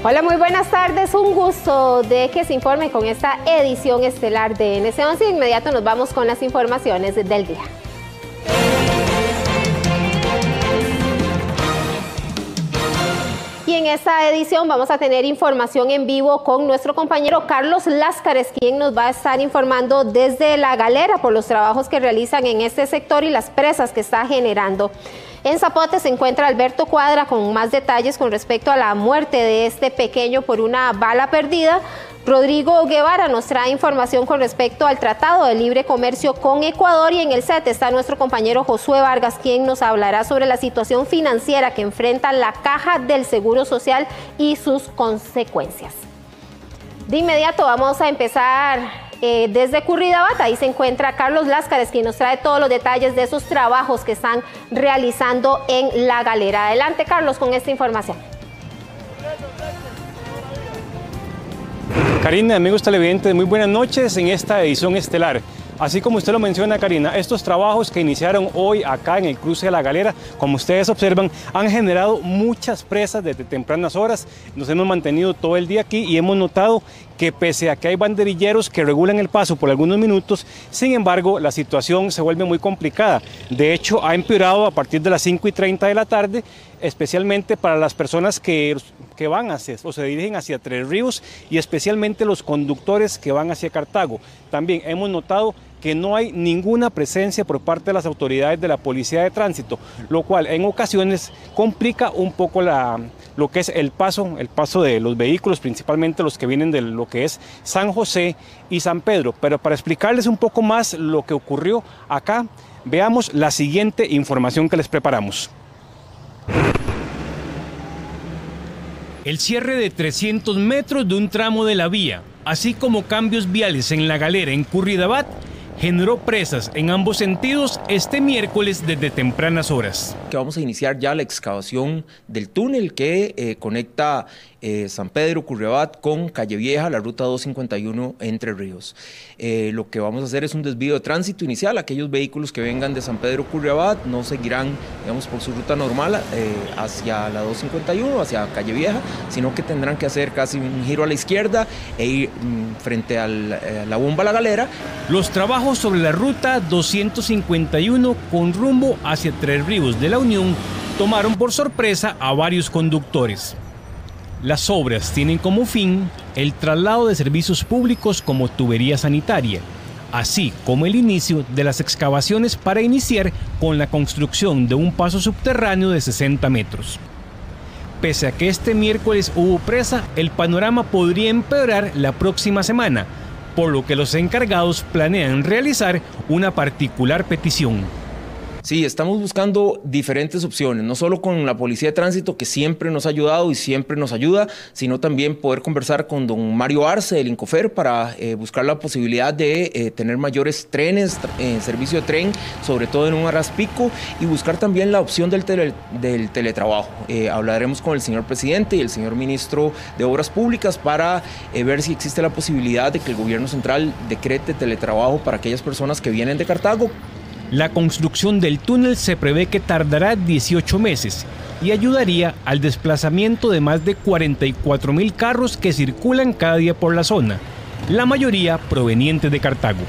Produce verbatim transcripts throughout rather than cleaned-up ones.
Hola, muy buenas tardes. Un gusto de que se informe con esta edición estelar de N C once. De inmediato nos vamos con las informaciones del día. Y en esta edición vamos a tener información en vivo con nuestro compañero Carlos Láscares, quien nos va a estar informando desde La Galera por los trabajos que realizan en este sector y las presas que está generando. En Zapote se encuentra Alberto Cuadra con más detalles con respecto a la muerte de este pequeño por una bala perdida. Rodrigo Guevara nos trae información con respecto al Tratado de Libre Comercio con Ecuador, y en el set está nuestro compañero Josué Vargas, quien nos hablará sobre la situación financiera que enfrenta la Caja del Seguro Social y sus consecuencias. De inmediato vamos a empezar eh, desde Curridabat. Ahí se encuentra Carlos Láscares, quien nos trae todos los detalles de esos trabajos que están realizando en La Galera. Adelante, Carlos, con esta información. Karina, amigos televidentes, muy buenas noches en esta edición estelar. Así como usted lo menciona, Karina, estos trabajos que iniciaron hoy acá en el cruce de La Galera, como ustedes observan, han generado muchas presas desde tempranas horas. Nos hemos mantenido todo el día aquí y hemos notado que pese a que hay banderilleros que regulan el paso por algunos minutos, sin embargo, la situación se vuelve muy complicada. De hecho, ha empeorado a partir de las cinco y treinta de la tarde, especialmente para las personas que, que van hacia, o se dirigen hacia Tres Ríos, y especialmente los conductores que van hacia Cartago. También hemos notado que no hay ninguna presencia por parte de las autoridades de la Policía de Tránsito, lo cual en ocasiones complica un poco la, lo que es el paso, el paso de los vehículos, principalmente los que vienen de lo que es San José y San Pedro. Pero para explicarles un poco más lo que ocurrió acá, veamos la siguiente información que les preparamos. El cierre de trescientos metros de un tramo de la vía, así como cambios viales en La Galera, en Curridabat, generó presas en ambos sentidos este miércoles desde tempranas horas. Que vamos a iniciar ya la excavación del túnel que eh, conecta eh, San Pedro, Curridabat con Calle Vieja, la ruta doscientos cincuenta y uno Entre Ríos. Eh, lo que vamos a hacer es un desvío de tránsito inicial. Aquellos vehículos que vengan de San Pedro, Curridabat no seguirán, digamos, por su ruta normal eh, hacia la doscientos cincuenta y uno, hacia Calle Vieja, sino que tendrán que hacer casi un giro a la izquierda e ir mm, frente al, a la bomba La Galera. Los trabajos sobre la ruta doscientos cincuenta y uno con rumbo hacia Tres Ríos de la Unión tomaron por sorpresa a varios conductores. Las obras tienen como fin el traslado de servicios públicos como tubería sanitaria, así como el inicio de las excavaciones para iniciar con la construcción de un paso subterráneo de sesenta metros. Pese a que este miércoles hubo presa, el panorama podría empeorar la próxima semana, por lo que los encargados planean realizar una particular petición. Sí, estamos buscando diferentes opciones, no solo con la Policía de Tránsito, que siempre nos ha ayudado y siempre nos ayuda, sino también poder conversar con don Mario Arce del Incofer para eh, buscar la posibilidad de eh, tener mayores trenes, en eh, servicio de tren, sobre todo en un horas pico, y buscar también la opción del, tele, del teletrabajo. Eh, hablaremos con el señor presidente y el señor ministro de Obras Públicas para eh, ver si existe la posibilidad de que el gobierno central decrete teletrabajo para aquellas personas que vienen de Cartago. La construcción del túnel se prevé que tardará dieciocho meses y ayudaría al desplazamiento de más de cuarenta y cuatro mil carros que circulan cada día por la zona, la mayoría provenientes de Cartago.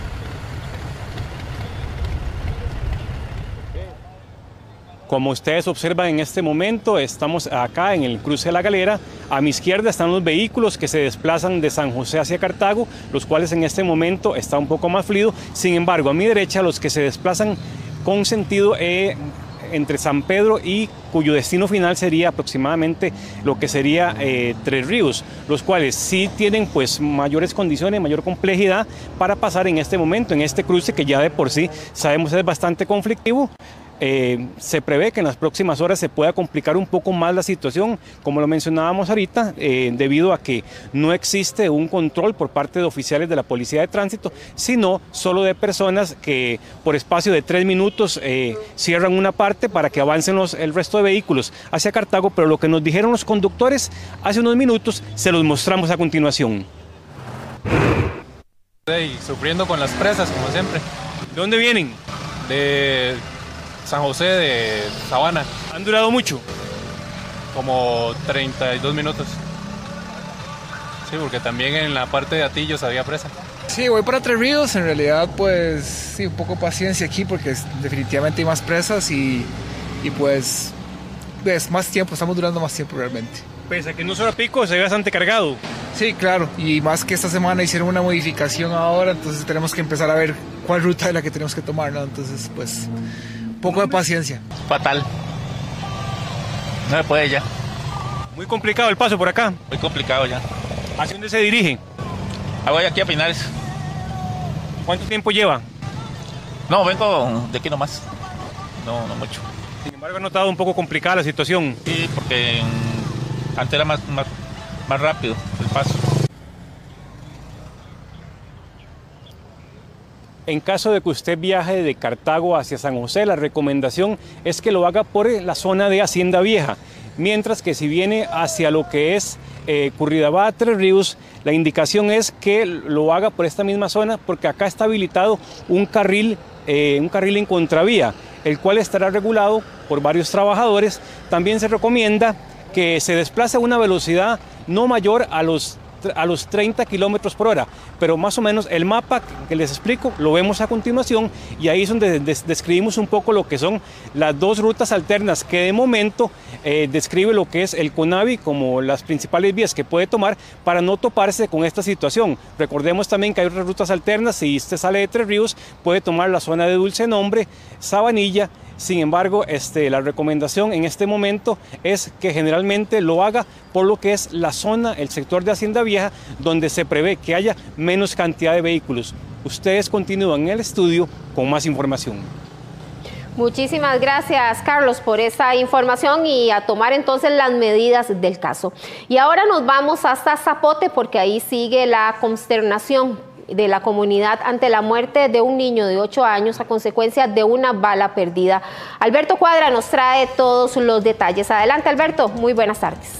Como ustedes observan en este momento, estamos acá en el cruce de La Galera. A mi izquierda están los vehículos que se desplazan de San José hacia Cartago, los cuales en este momento está un poco más fluido. Sin embargo, a mi derecha, los que se desplazan con sentido eh, entre San Pedro y cuyo destino final sería aproximadamente lo que sería eh, Tres Ríos, los cuales sí tienen pues mayores condiciones, mayor complejidad para pasar en este momento, en este cruce que ya de por sí sabemos es bastante conflictivo. Eh, se prevé que en las próximas horas se pueda complicar un poco más la situación, como lo mencionábamos ahorita, eh, debido a que no existe un control por parte de oficiales de la Policía de Tránsito, sino solo de personas que por espacio de tres minutos eh, cierran una parte para que avancen los, el resto de vehículos hacia Cartago, pero lo que nos dijeron los conductores hace unos minutos se los mostramos a continuación. Y sufriendo con las presas, como siempre. ¿De dónde vienen? De San José de Sabana. ¿Han durado mucho? Como treinta y dos minutos. Sí, porque también en la parte de Atillos había presa. Sí, voy para Tres Ríos, en realidad pues sí, un poco paciencia aquí porque definitivamente hay más presas y, y pues es más tiempo, estamos durando más tiempo realmente. Pese a que no solo a pico, se ve bastante cargado. Sí, claro, y más que esta semana hicieron una modificación ahora, entonces tenemos que empezar a ver cuál ruta es la que tenemos que tomar, ¿no? Entonces pues un poco de paciencia. Fatal, no se puede ya. Muy complicado el paso por acá. Muy complicado ya. ¿Hacia dónde se dirige? Ah, voy aquí a Pinares. ¿Cuánto tiempo lleva? No, vengo de aquí nomás. No, no mucho. Sin embargo, ha notado un poco complicada la situación. Sí, porque antes era más, más, más rápido el paso. En caso de que usted viaje de Cartago hacia San José, la recomendación es que lo haga por la zona de Hacienda Vieja. Mientras que si viene hacia lo que es eh, Curridabat, Tres Ríos, la indicación es que lo haga por esta misma zona porque acá está habilitado un carril, eh, un carril en contravía, el cual estará regulado por varios trabajadores. También se recomienda que se desplace a una velocidad no mayor a los a los treinta kilómetros por hora, pero más o menos el mapa que les explico lo vemos a continuación y ahí es donde des describimos un poco lo que son las dos rutas alternas que de momento eh, describe lo que es el CONAVI como las principales vías que puede tomar para no toparse con esta situación. Recordemos también que hay otras rutas alternas, si usted sale de Tres Ríos puede tomar la zona de Dulce Nombre, Sabanilla. Sin embargo, este, la recomendación en este momento es que generalmente lo haga por lo que es la zona, el sector de Hacienda Vieja, donde se prevé que haya menos cantidad de vehículos. Ustedes continúan en el estudio con más información. Muchísimas gracias, Carlos, por esa información y a tomar entonces las medidas del caso. Y ahora nos vamos hasta Zapote porque ahí sigue la consternación de la comunidad ante la muerte de un niño de ocho años a consecuencia de una bala perdida. Alberto Cuadra nos trae todos los detalles. Adelante, Alberto, muy buenas tardes.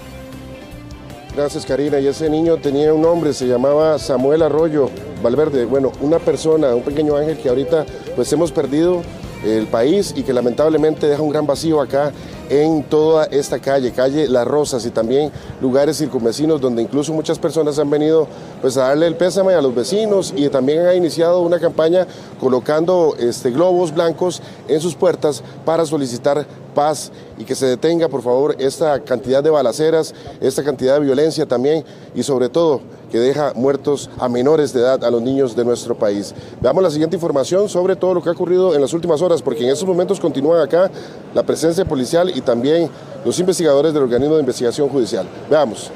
Gracias, Karina. Y ese niño tenía un nombre, se llamaba Samuel Arroyo Valverde. Bueno, una persona, un pequeño ángel que ahorita pues hemos perdido el país y que lamentablemente deja un gran vacío acá en toda esta calle, calle Las Rosas y también lugares circunvecinos donde incluso muchas personas han venido pues a darle el pésame a los vecinos y también ha iniciado una campaña colocando este, globos blancos en sus puertas para solicitar paz y que se detenga por favor esta cantidad de balaceras, esta cantidad de violencia también y sobre todo que deja muertos a menores de edad a los niños de nuestro país. Veamos la siguiente información sobre todo lo que ha ocurrido en las últimas horas, porque en estos momentos continúan acá la presencia policial y también los investigadores del organismo de investigación judicial. Veamos.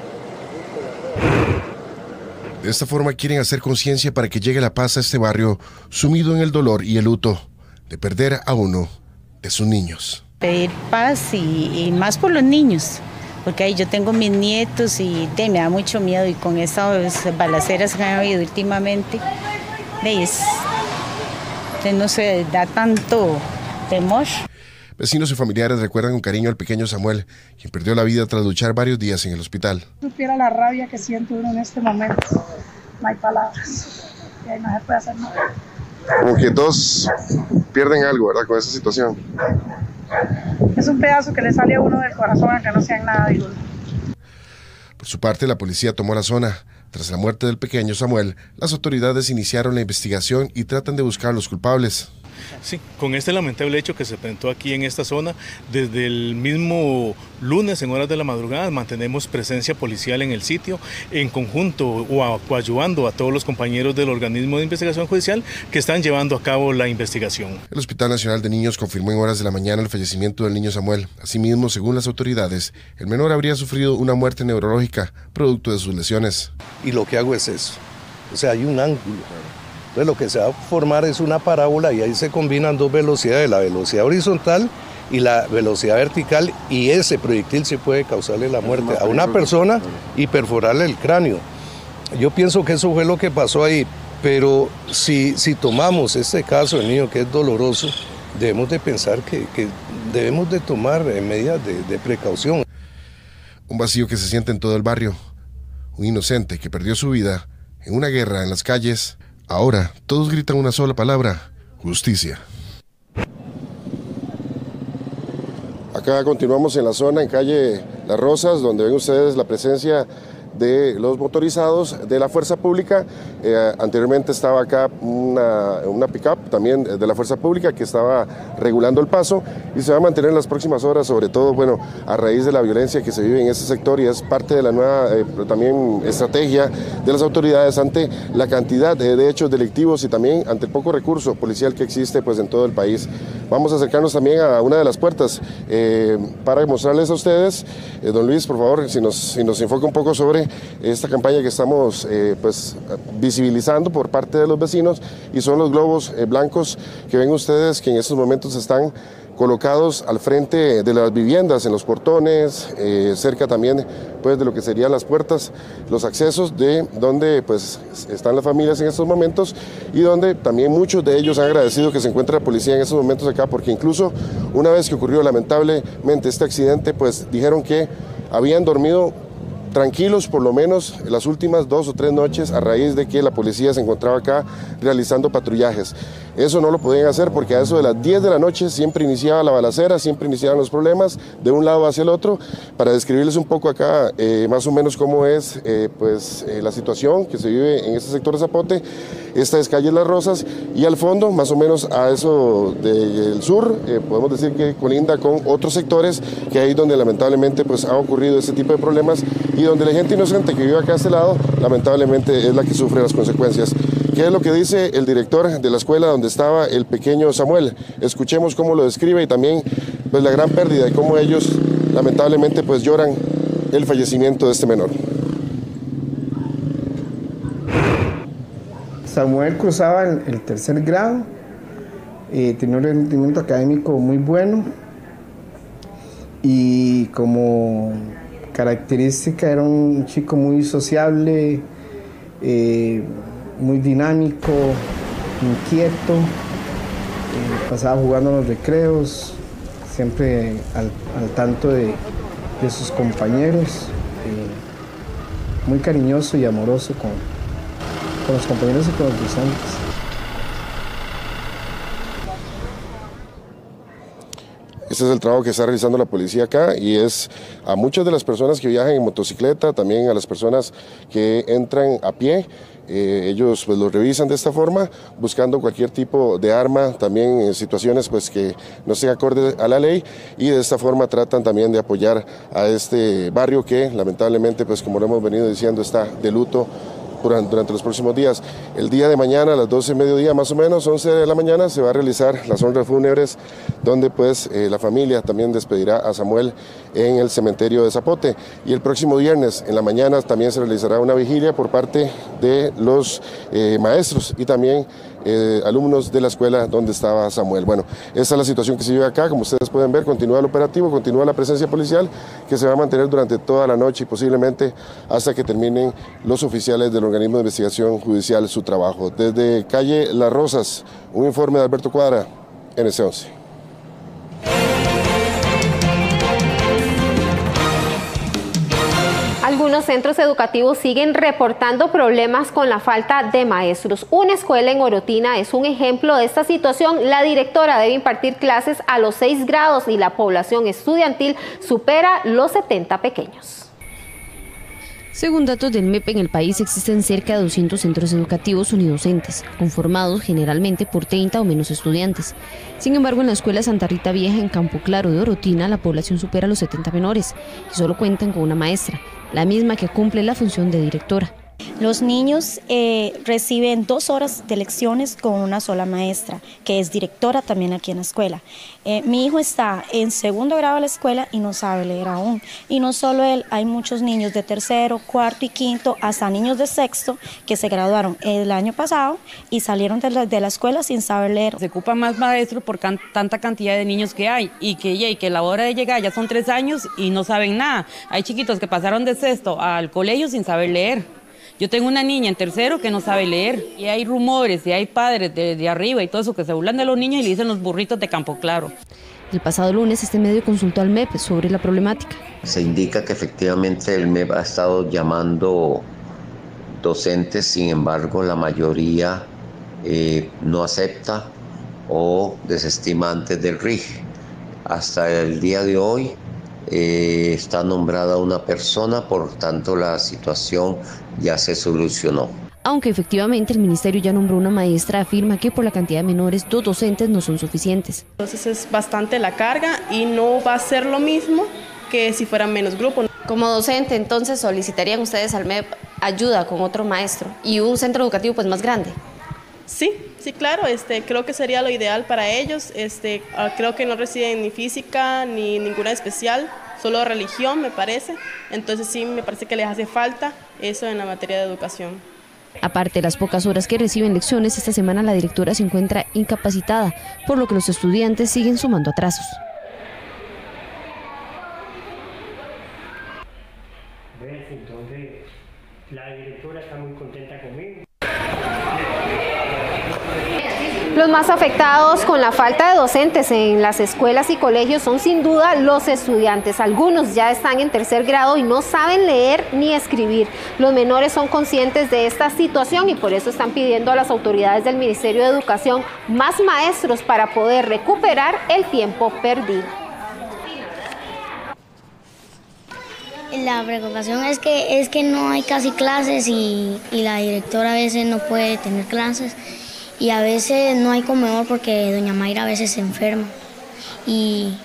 De esta forma quieren hacer conciencia para que llegue la paz a este barrio sumido en el dolor y el luto de perder a uno de sus niños. Pedir paz y, y más por los niños. Porque ahí yo tengo mis nietos y de, me da mucho miedo y con esas balaceras que han habido últimamente, de, es, de, no sé, da tanto temor. Vecinos y familiares recuerdan con cariño al pequeño Samuel, quien perdió la vida tras luchar varios días en el hospital. Supiera la rabia que siente uno en este momento, no hay palabras, y ahí no se puede hacer nada. Como que todos pierden algo, ¿verdad?, con esta situación. Es un pedazo que le sale a uno del corazón aunque no sean nada de uno. Por su parte, la policía tomó la zona. Tras la muerte del pequeño Samuel, las autoridades iniciaron la investigación y tratan de buscar a los culpables. Sí, con este lamentable hecho que se presentó aquí en esta zona, desde el mismo lunes en horas de la madrugada mantenemos presencia policial en el sitio, en conjunto o coadyuvando a todos los compañeros del organismo de investigación judicial que están llevando a cabo la investigación. El Hospital Nacional de Niños confirmó en horas de la mañana el fallecimiento del niño Samuel. Asimismo, según las autoridades, el menor habría sufrido una muerte neurológica producto de sus lesiones. Y lo que hago es eso, o sea, hay un ángulo. Entonces lo que se va a formar es una parábola y ahí se combinan dos velocidades, la velocidad horizontal y la velocidad vertical, y ese proyectil sí puede causarle la muerte a una persona y perforarle el cráneo. Yo pienso que eso fue lo que pasó ahí, pero si, si tomamos este caso del niño que es doloroso, debemos de pensar que, que debemos de tomar medidas de, de precaución. Un vacío que se siente en todo el barrio, un inocente que perdió su vida en una guerra en las calles. Ahora todos gritan una sola palabra: justicia. Acá continuamos en la zona, en calle Las Rosas, donde ven ustedes la presencia de los motorizados de la Fuerza Pública. Eh, anteriormente estaba acá una, una pick-up también de la Fuerza Pública que estaba regulando el paso y se va a mantener en las próximas horas, sobre todo bueno, a raíz de la violencia que se vive en ese sector, y es parte de la nueva eh, también estrategia de las autoridades ante la cantidad de, de hechos delictivos y también ante el poco recurso policial que existe pues, en todo el país. Vamos a acercarnos también a una de las puertas eh, para mostrarles a ustedes, eh, don Luis, por favor, si nos, si nos enfoca un poco sobre esta campaña que estamos eh, pues, visibilizando por parte de los vecinos, y son los globos eh, blancos que ven ustedes que en estos momentos están colocados al frente de las viviendas, en los portones, eh, cerca también pues, de lo que serían las puertas, los accesos de donde pues, están las familias en estos momentos, y donde también muchos de ellos han agradecido que se encuentre la policía en estos momentos acá, porque incluso una vez que ocurrió lamentablemente este accidente, pues dijeron que habían dormido tranquilos por lo menos las últimas dos o tres noches a raíz de que la policía se encontraba acá realizando patrullajes. Eso no lo podían hacer porque a eso de las diez de la noche siempre iniciaba la balacera, siempre iniciaban los problemas de un lado hacia el otro. Para describirles un poco acá eh, más o menos cómo es eh, pues, eh, la situación que se vive en este sector de Zapote, esta es calle Las Rosas, y al fondo, más o menos a eso del sur, eh, podemos decir que colinda con otros sectores que ahí donde lamentablemente pues, ha ocurrido este tipo de problemas, y donde la gente inocente que vive acá a este lado, lamentablemente es la que sufre las consecuencias. ¿Qué es lo que dice el director de la escuela donde estaba el pequeño Samuel? Escuchemos cómo lo describe y también pues, la gran pérdida y cómo ellos lamentablemente pues, lloran el fallecimiento de este menor. Samuel cursaba el, el tercer grado, eh, tenía un rendimiento académico muy bueno y como característica era un chico muy sociable, eh, muy dinámico, inquieto, eh, pasaba jugando en los recreos, siempre al, al tanto de, de sus compañeros, eh, muy cariñoso y amoroso con, con los compañeros y con los docentes. Este es el trabajo que está realizando la policía acá, y es a muchas de las personas que viajan en motocicleta, también a las personas que entran a pie. Eh, ellos pues, los revisan de esta forma, buscando cualquier tipo de arma, también en situaciones pues, que no sean acorde a la ley, y de esta forma tratan también de apoyar a este barrio que lamentablemente, pues, como lo hemos venido diciendo, está de luto durante, durante los próximos días. El día de mañana a las doce de mediodía, más o menos, once de la mañana, se va a realizar las honras fúnebres, donde pues eh, la familia también despedirá a Samuel en el cementerio de Zapote. Y el próximo viernes en la mañana también se realizará una vigilia por parte de los eh, maestros y también eh, alumnos de la escuela donde estaba Samuel. Bueno, esa es la situación que se vive acá. Como ustedes pueden ver, continúa el operativo, continúa la presencia policial, que se va a mantener durante toda la noche y posiblemente hasta que terminen los oficiales del organismo de investigación judicial su trabajo. Desde calle Las Rosas, un informe de Alberto Cuadra, N C once. Algunos centros educativos siguen reportando problemas con la falta de maestros. Una escuela en Orotina es un ejemplo de esta situación. La directora debe impartir clases a los seis grados y la población estudiantil supera los setenta pequeños. Según datos del M E P, en el país existen cerca de doscientos centros educativos unidocentes, conformados generalmente por treinta o menos estudiantes. Sin embargo, en la escuela Santa Rita Vieja, en Campo Claro de Orotina, la población supera los setenta menores y solo cuentan con una maestra, la misma que cumple la función de directora. Los niños eh, reciben dos horas de lecciones con una sola maestra, que es directora también aquí en la escuela. Eh, mi hijo está en segundo grado de la escuela y no sabe leer aún. Y no solo él, hay muchos niños de tercero, cuarto y quinto, hasta niños de sexto, que se graduaron el año pasado y salieron de la, de la escuela sin saber leer. Se ocupa más maestros por can, tanta cantidad de niños que hay y que, y que la hora de llegar ya son tres años y no saben nada. Hay chiquitos que pasaron de sexto al colegio sin saber leer. Yo tengo una niña en tercero que no sabe leer y hay rumores y hay padres de, de arriba y todo eso que se burlan de los niños y le dicen los burritos de Campo Claro. El pasado lunes este medio consultó al M E P sobre la problemática. Se indica que efectivamente el M E P ha estado llamando docentes, sin embargo la mayoría eh, no acepta o desestima antes del R I G. Hasta el día de hoy eh, está nombrada una persona, por tanto la situación ya se solucionó. Aunque efectivamente el ministerio ya nombró una maestra, afirma que por la cantidad de menores, dos docentes no son suficientes. Entonces es bastante la carga y no va a ser lo mismo que si fueran menos grupos. Como docente, entonces, ¿solicitarían ustedes al M E P ayuda con otro maestro y un centro educativo pues más grande? Sí, sí, claro, este, creo que sería lo ideal para ellos. Este, creo que no reciben ni física ni ninguna especial, solo religión me parece. Entonces sí, me parece que les hace falta eso en la materia de educación. Aparte de las pocas horas que reciben lecciones, esta semana la directora se encuentra incapacitada, por lo que los estudiantes siguen sumando atrasos. Entonces, la directora está muy contenta conmigo. Los más afectados con la falta de docentes en las escuelas y colegios son sin duda los estudiantes. Algunos ya están en tercer grado y no saben leer ni escribir. Los menores son conscientes de esta situación y por eso están pidiendo a las autoridades del Ministerio de Educación más maestros para poder recuperar el tiempo perdido. La preocupación es que, es que no hay casi clases y, y la directora a veces no puede tener clases. Y a veces no hay comedor porque doña Mayra a veces se enferma. Y,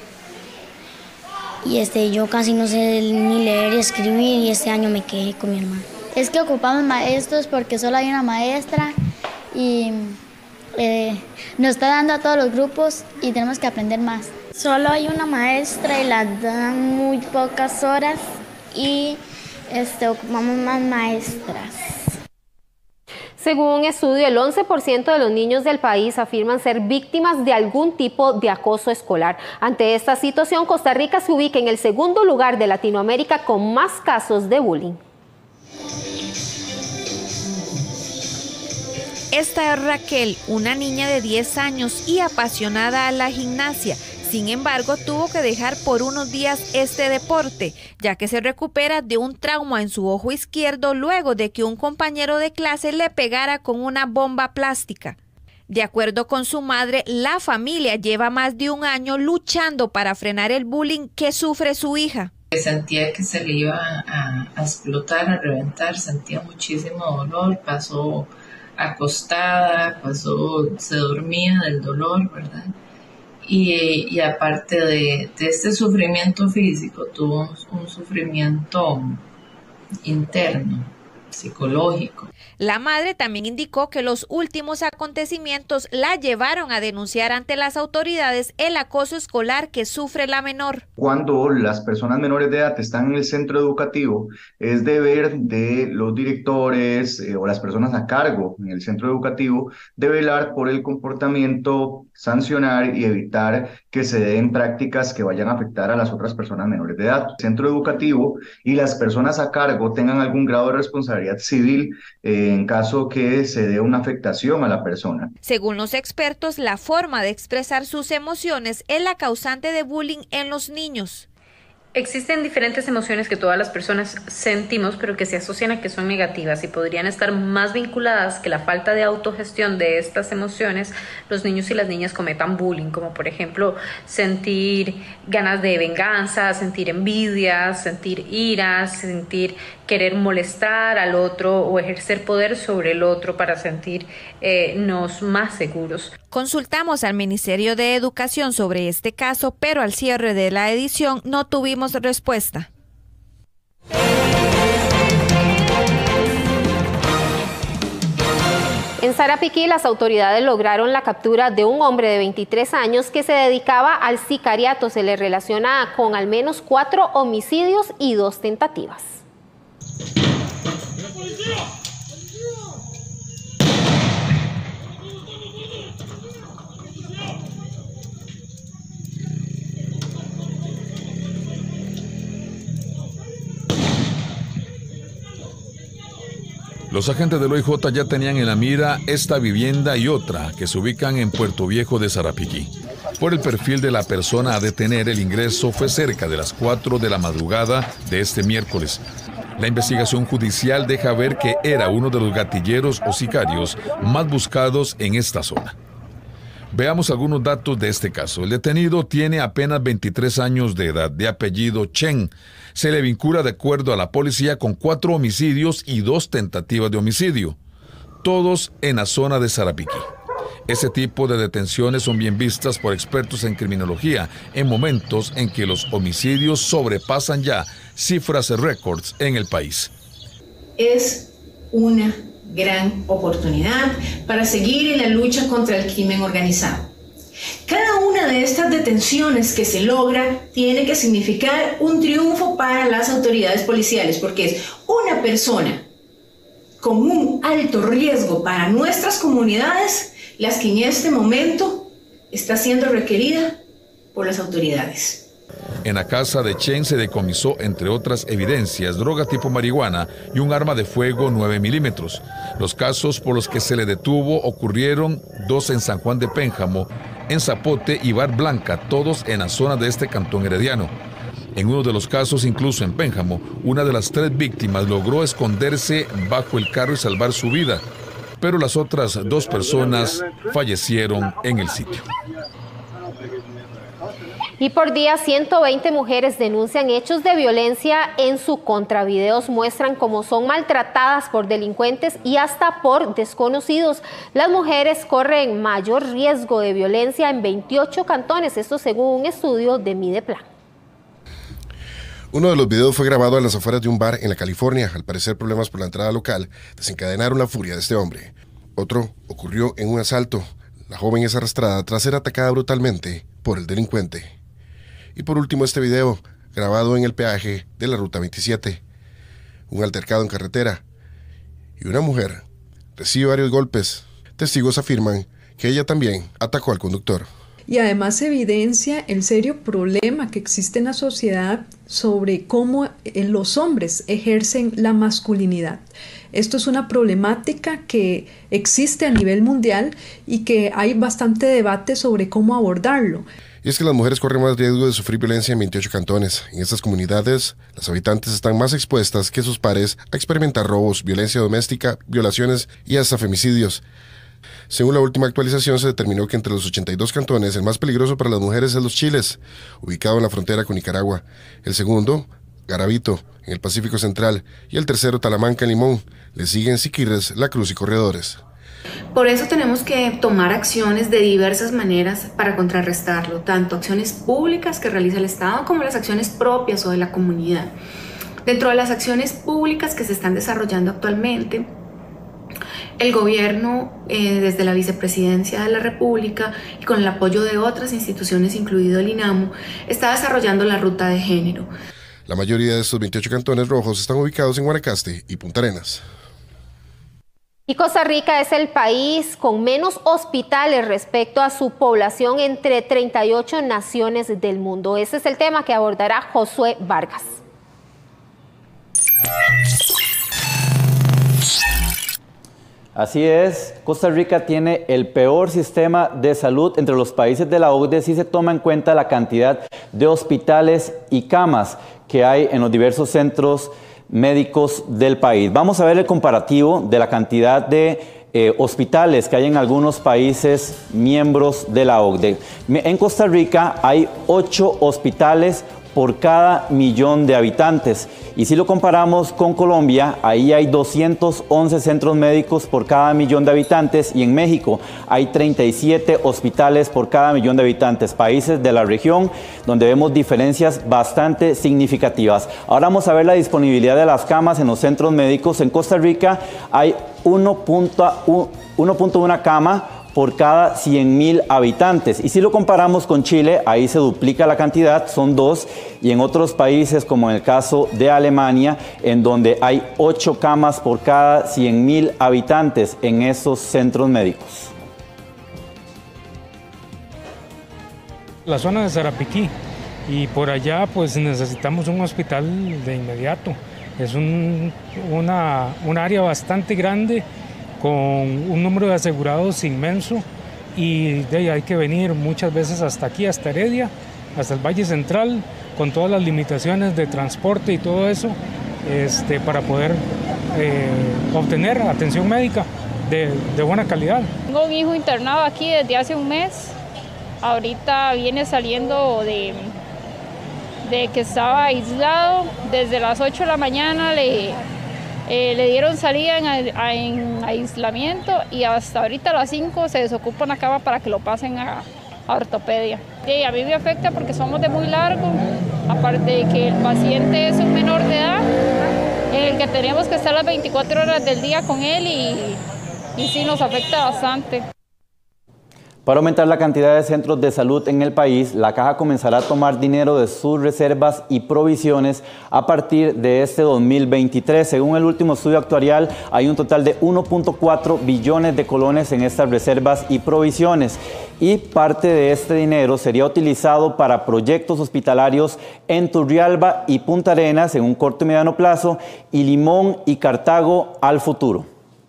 y este, yo casi no sé ni leer y escribir y este año me quedé con mi hermano. Es que ocupamos maestros porque solo hay una maestra y eh, nos está dando a todos los grupos y tenemos que aprender más. Solo hay una maestra y la dan muy pocas horas y este, ocupamos más maestras. Según un estudio, el once por ciento de los niños del país afirman ser víctimas de algún tipo de acoso escolar. Ante esta situación, Costa Rica se ubica en el segundo lugar de Latinoamérica con más casos de bullying. Esta es Raquel, una niña de diez años y apasionada a la gimnasia. Sin embargo, tuvo que dejar por unos días este deporte, ya que se recupera de un trauma en su ojo izquierdo luego de que un compañero de clase le pegara con una bomba plástica. De acuerdo con su madre, la familia lleva más de un año luchando para frenar el bullying que sufre su hija. Sentía que se le iba a, a explotar, a reventar, sentía muchísimo dolor, pasó acostada, pasó, se dormía del dolor, ¿verdad? Y, y aparte de, de este sufrimiento físico, tuvo un sufrimiento interno, psicológico. La madre también indicó que los últimos acontecimientos la llevaron a denunciar ante las autoridades el acoso escolar que sufre la menor. Cuando las personas menores de edad están en el centro educativo, es deber de los directores eh, o las personas a cargo en el centro educativo de velar por el comportamiento, sancionar y evitar que se den prácticas que vayan a afectar a las otras personas menores de edad. El centro educativo y las personas a cargo tengan algún grado de responsabilidad civil eh, en caso que se dé una afectación a la persona. Según los expertos, la forma de expresar sus emociones es la causante de bullying en los niños. Existen diferentes emociones que todas las personas sentimos, pero que se asocian a que son negativas y podrían estar más vinculadas que la falta de autogestión de estas emociones. Los niños y las niñas cometan bullying, como por ejemplo sentir ganas de venganza, sentir envidia, sentir ira, sentir querer molestar al otro o ejercer poder sobre el otro para sentirnos eh, más seguros. Consultamos al Ministerio de Educación sobre este caso, pero al cierre de la edición no tuvimos respuesta. En Sarapiquí, las autoridades lograron la captura de un hombre de veintitrés años que se dedicaba al sicariato. Se le relaciona con al menos cuatro homicidios y dos tentativas. Los agentes del O I J ya tenían en la mira esta vivienda y otra que se ubican en Puerto Viejo de Sarapiquí. Por el perfil de la persona a detener, el ingreso fue cerca de las cuatro de la madrugada de este miércoles. La investigación judicial deja ver que era uno de los gatilleros o sicarios más buscados en esta zona. Veamos algunos datos de este caso. El detenido tiene apenas veintitrés años de edad, de apellido Chen. Se le vincula, de acuerdo a la policía, con cuatro homicidios y dos tentativas de homicidio, todos en la zona de Sarapiquí. Ese tipo de detenciones son bien vistas por expertos en criminología en momentos en que los homicidios sobrepasan ya cifras récords en el país. Es una gran oportunidad para seguir en la lucha contra el crimen organizado. Cada una de estas detenciones que se logra tiene que significar un triunfo para las autoridades policiales, porque es una persona con un alto riesgo para nuestras comunidades las que en este momento está siendo requerida por las autoridades. En la casa de Chen se decomisó, entre otras evidencias, droga tipo marihuana y un arma de fuego nueve milímetros. Los casos por los que se le detuvo ocurrieron dos en San Juan de Pénjamo, en Zapote y Bar Blanca, todos en la zona de este cantón herediano. En uno de los casos, incluso en Pénjamo, una de las tres víctimas logró esconderse bajo el carro y salvar su vida, pero las otras dos personas fallecieron en el sitio. Y por día, ciento veinte mujeres denuncian hechos de violencia en su contra. Videos muestran cómo son maltratadas por delincuentes y hasta por desconocidos. Las mujeres corren mayor riesgo de violencia en veintiocho cantones, esto según un estudio de Mideplan. Uno de los videos fue grabado a las afueras de un bar en la California. Al parecer, problemas por la entrada local desencadenaron la furia de este hombre. Otro ocurrió en un asalto. La joven es arrastrada tras ser atacada brutalmente por el delincuente. Y por último, este video, grabado en el peaje de la Ruta veintisiete. Un altercado en carretera. Y una mujer recibe varios golpes. Testigos afirman que ella también atacó al conductor. Y además evidencia el serio problema que existe en la sociedad sobre cómo los hombres ejercen la masculinidad. Esto es una problemática que existe a nivel mundial y que hay bastante debate sobre cómo abordarlo. Y es que las mujeres corren más riesgo de sufrir violencia en veintiocho cantones. En estas comunidades, las habitantes están más expuestas que sus pares a experimentar robos, violencia doméstica, violaciones y hasta femicidios. Según la última actualización, se determinó que entre los ochenta y dos cantones, el más peligroso para las mujeres es Los Chiles, ubicado en la frontera con Nicaragua. El segundo, Garavito, en el Pacífico Central. Y el tercero, Talamanca, en Limón. Le siguen Siquirres, La Cruz y Corredores. Por eso tenemos que tomar acciones de diversas maneras para contrarrestarlo, tanto acciones públicas que realiza el Estado como las acciones propias o de la comunidad. Dentro de las acciones públicas que se están desarrollando actualmente, el gobierno, eh, desde la Vicepresidencia de la República y con el apoyo de otras instituciones, incluido el INAMU, está desarrollando la ruta de género. La mayoría de estos veintiocho cantones rojos están ubicados en Guanacaste y Punta Arenas. Y Costa Rica es el país con menos hospitales respecto a su población entre treinta y ocho naciones del mundo. Ese es el tema que abordará Josué Vargas. Así es, Costa Rica tiene el peor sistema de salud entre los países de la O C D E si se toma en cuenta la cantidad de hospitales y camas que hay en los diversos centros médicos del país. Vamos a ver el comparativo de la cantidad de eh, hospitales que hay en algunos países miembros de la O C D E. En Costa Rica hay ocho hospitales por cada millón de habitantes. Y si lo comparamos con Colombia, ahí hay doscientos once centros médicos por cada millón de habitantes y en México hay treinta y siete hospitales por cada millón de habitantes, países de la región donde vemos diferencias bastante significativas. Ahora vamos a ver la disponibilidad de las camas en los centros médicos. En Costa Rica hay uno punto uno cama por cada cien mil habitantes. Y si lo comparamos con Chile, ahí se duplica la cantidad, son dos, y en otros países, como en el caso de Alemania, en donde hay ocho camas por cada cien mil habitantes en esos centros médicos. La zona de Sarapiquí, y por allá pues necesitamos un hospital de inmediato. Es un, una, un área bastante grande, con un número de asegurados inmenso, y de ahí hay que venir muchas veces hasta aquí, hasta Heredia, hasta el Valle Central, con todas las limitaciones de transporte y todo eso, este, para poder eh, obtener atención médica de, de buena calidad. Tengo un hijo internado aquí desde hace un mes. Ahorita viene saliendo de, de que estaba aislado. Desde las ocho de la mañana le, eh, le dieron salida en, en aislamiento y hasta ahorita a las cinco se desocupa una cama para que lo pasen a, a ortopedia. Y a mí me afecta porque somos de muy largo, aparte de que el paciente es un menor de edad, en el que tenemos que estar las veinticuatro horas del día con él y, y sí nos afecta bastante. Para aumentar la cantidad de centros de salud en el país, la Caja comenzará a tomar dinero de sus reservas y provisiones a partir de este dos mil veintitrés. Según el último estudio actuarial, hay un total de uno punto cuatro billones de colones en estas reservas y provisiones. Y parte de este dinero sería utilizado para proyectos hospitalarios en Turrialba y Punta Arenas en un corto y mediano plazo, y Limón y Cartago al futuro.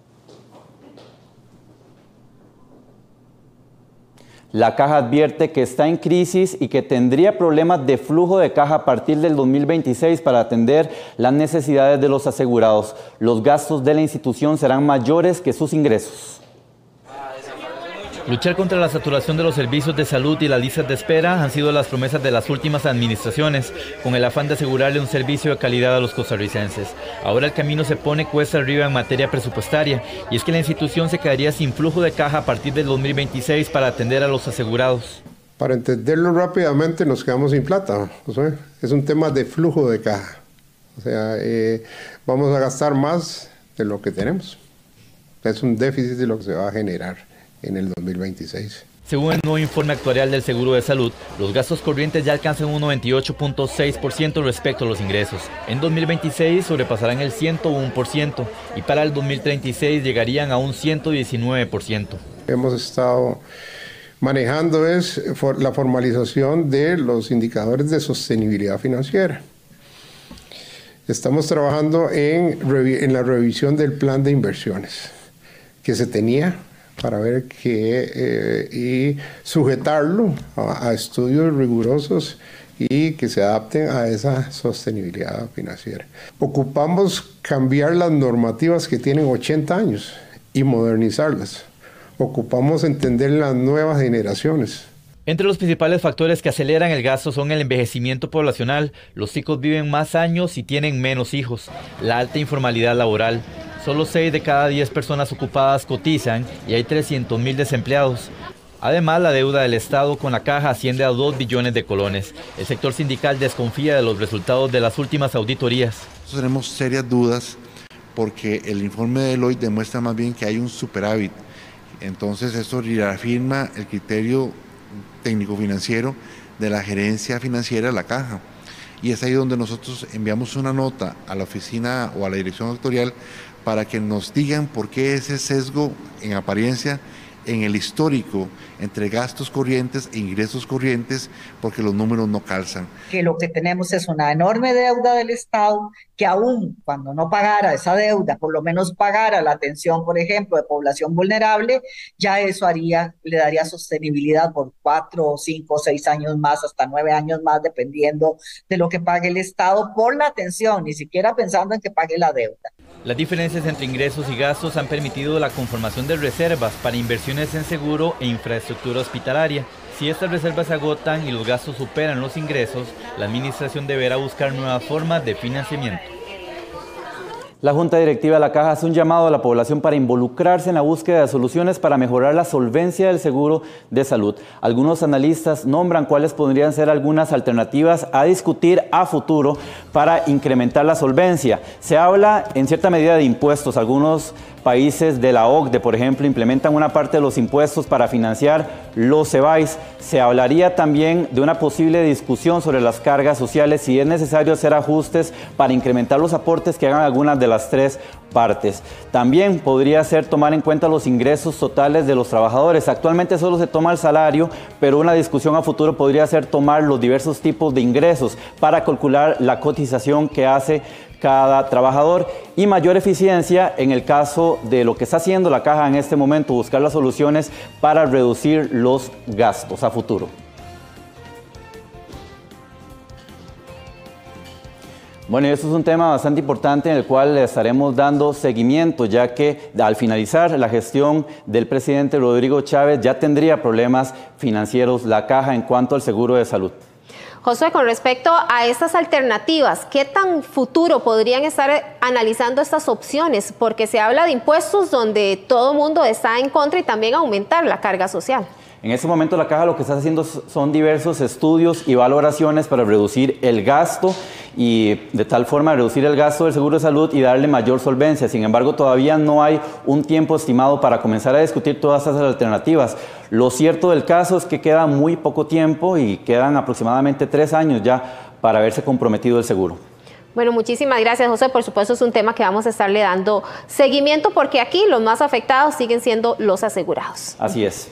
La Caja advierte que está en crisis y que tendría problemas de flujo de caja a partir del dos mil veintiséis para atender las necesidades de los asegurados. Los gastos de la institución serán mayores que sus ingresos. Luchar contra la saturación de los servicios de salud y las listas de espera han sido las promesas de las últimas administraciones, con el afán de asegurarle un servicio de calidad a los costarricenses. Ahora el camino se pone cuesta arriba en materia presupuestaria, y es que la institución se quedaría sin flujo de caja a partir del dos mil veintiséis para atender a los asegurados. Para entenderlo rápidamente, nos quedamos sin plata. O sea, es un tema de flujo de caja. O sea, eh, vamos a gastar más de lo que tenemos. Es un déficit de lo que se va a generar en el dos mil veintiséis. Según el nuevo informe actuarial del Seguro de Salud, los gastos corrientes ya alcanzan un noventa y ocho punto seis por ciento respecto a los ingresos. En dos mil veintiséis sobrepasarán el ciento uno por ciento y para el dos mil treinta y seis llegarían a un ciento diecinueve por ciento. Hemos estado manejando es la formalización de los indicadores de sostenibilidad financiera. Estamos trabajando en, en la revisión del plan de inversiones que se tenía para ver que eh, y sujetarlo a, a estudios rigurosos y que se adapten a esa sostenibilidad financiera. Ocupamos cambiar las normativas que tienen ochenta años y modernizarlas. Ocupamos entender las nuevas generaciones. Entre los principales factores que aceleran el gasto son el envejecimiento poblacional, los chicos viven más años y tienen menos hijos, la alta informalidad laboral. Solo seis de cada diez personas ocupadas cotizan y hay trescientos mil desempleados. Además, la deuda del Estado con la Caja asciende a dos billones de colones. El sector sindical desconfía de los resultados de las últimas auditorías. Tenemos serias dudas porque el informe de Deloitte demuestra más bien que hay un superávit. Entonces, esto reafirma el criterio técnico-financiero de la gerencia financiera de la Caja. Y es ahí donde nosotros enviamos una nota a la oficina o a la dirección actuarial para que nos digan por qué ese sesgo en apariencia en el histórico entre gastos corrientes e ingresos corrientes, porque los números no calzan. Que lo que tenemos es una enorme deuda del Estado, que aún cuando no pagara esa deuda, por lo menos pagara la atención, por ejemplo, de población vulnerable, ya eso haría, le daría sostenibilidad por cuatro, cinco, seis años más, hasta nueve años más, dependiendo de lo que pague el Estado por la atención, ni siquiera pensando en que pague la deuda. Las diferencias entre ingresos y gastos han permitido la conformación de reservas para inversiones en seguro e infraestructura hospitalaria. Si estas reservas se agotan y los gastos superan los ingresos, la administración deberá buscar nuevas formas de financiamiento. La Junta Directiva de la Caja hace un llamado a la población para involucrarse en la búsqueda de soluciones para mejorar la solvencia del seguro de salud. Algunos analistas nombran cuáles podrían ser algunas alternativas a discutir a futuro para incrementar la solvencia. Se habla en cierta medida de impuestos. Algunos países de la O C D E, por ejemplo, implementan una parte de los impuestos para financiar los C E B A Is. Se hablaría también de una posible discusión sobre las cargas sociales, si es necesario hacer ajustes para incrementar los aportes que hagan algunas de las tres partes. También podría ser tomar en cuenta los ingresos totales de los trabajadores. Actualmente solo se toma el salario, pero una discusión a futuro podría ser tomar los diversos tipos de ingresos para calcular la cotización que hace cada trabajador y mayor eficiencia en el caso de lo que está haciendo la Caja en este momento, buscar las soluciones para reducir los gastos a futuro. Bueno, y esto es un tema bastante importante en el cual le estaremos dando seguimiento, ya que al finalizar la gestión del presidente Rodrigo Chávez ya tendría problemas financieros la caja en cuanto al seguro de salud. José, con respecto a estas alternativas, ¿qué tan futuro podrían estar analizando estas opciones? Porque se habla de impuestos donde todo el mundo está en contra y también aumentar la carga social. En este momento la Caja lo que está haciendo son diversos estudios y valoraciones para reducir el gasto y de tal forma reducir el gasto del seguro de salud y darle mayor solvencia. Sin embargo, todavía no hay un tiempo estimado para comenzar a discutir todas estas alternativas. Lo cierto del caso es que queda muy poco tiempo y quedan aproximadamente tres años ya para haberse comprometido el seguro. Bueno, muchísimas gracias, José. Por supuesto, es un tema que vamos a estarle dando seguimiento porque aquí los más afectados siguen siendo los asegurados. Así es.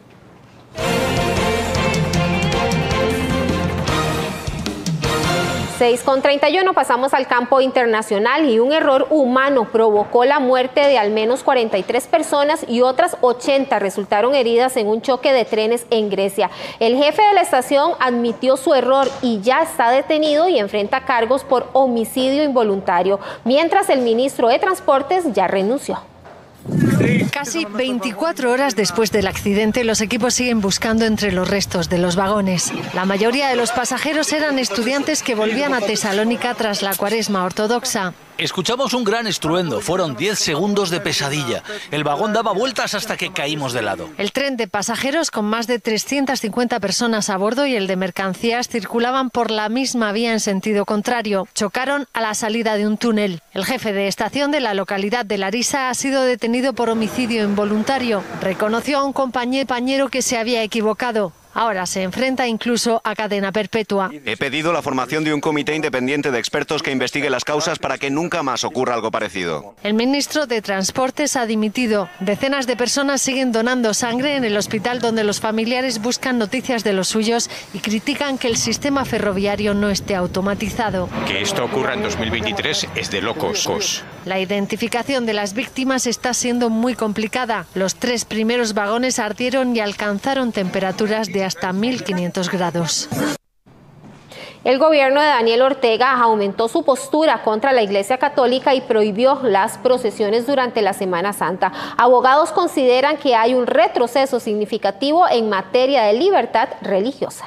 seis con treinta y uno, pasamos al campo internacional y un error humano provocó la muerte de al menos cuarenta y tres personas y otras ochenta resultaron heridas en un choque de trenes en Grecia. El jefe de la estación admitió su error y ya está detenido y enfrenta cargos por homicidio involuntario, mientras el ministro de Transportes ya renunció. Casi veinticuatro horas después del accidente, los equipos siguen buscando entre los restos de los vagones. La mayoría de los pasajeros eran estudiantes que volvían a Tesalónica tras la cuaresma ortodoxa. Escuchamos un gran estruendo, fueron diez segundos de pesadilla. El vagón daba vueltas hasta que caímos de lado. El tren de pasajeros con más de trescientas cincuenta personas a bordo y el de mercancías circulaban por la misma vía en sentido contrario. Chocaron a la salida de un túnel. El jefe de estación de la localidad de Larisa ha sido detenido por homicidio involuntario. Reconoció a un compañero que se había equivocado. Ahora se enfrenta incluso a cadena perpetua. He pedido la formación de un comité independiente de expertos que investigue las causas para que nunca más ocurra algo parecido. El ministro de Transportes ha dimitido. Decenas de personas siguen donando sangre en el hospital donde los familiares buscan noticias de los suyos y critican que el sistema ferroviario no esté automatizado. Que esto ocurra en dos mil veintitrés es de locos. La identificación de las víctimas está siendo muy complicada. Los tres primeros vagones ardieron y alcanzaron temperaturas de hasta mil quinientos grados. El gobierno de Daniel Ortega aumentó su postura contra la Iglesia Católica y prohibió las procesiones durante la Semana Santa. Abogados consideran que hay un retroceso significativo en materia de libertad religiosa.